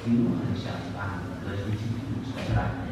因为很像一般的歌星进行出来。